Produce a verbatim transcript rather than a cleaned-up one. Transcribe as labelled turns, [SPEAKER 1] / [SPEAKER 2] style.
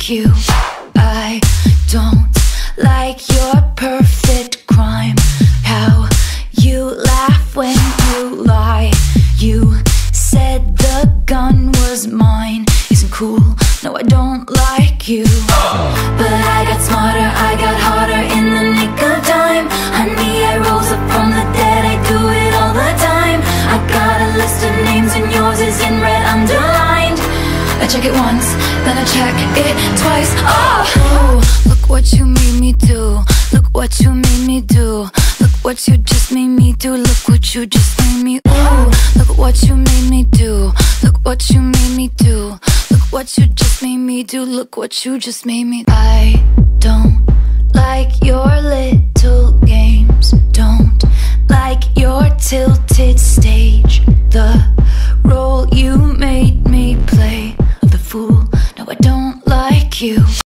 [SPEAKER 1] you. I don't like your perfect crime. How you laugh when you lie. You said the gun was mine. Isn't cool, no I don't like you. But I got smarter, I got harder in the nick of time. Honey, I rose up from the dead, I do it all the time. I got a list of names and yours is in red underlined. I check it once, then I check it twice. Oh, oh, look what you made me do. Look what you made me do. Look what you just made me do. Look what you just made me. Ooh, look what you made me do. Look what you made me do. Look what you just made me do. Look what you just made me. I don't like your little games. Don't like your tilted stage. The